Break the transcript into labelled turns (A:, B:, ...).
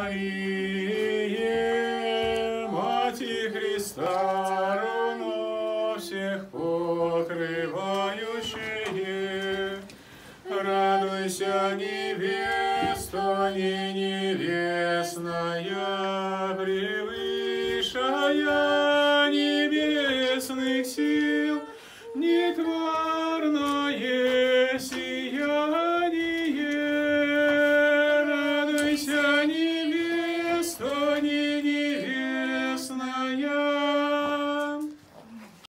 A: Мария, Мати Христа, руно всех покрывающее, радуйся, невеста, не невеста.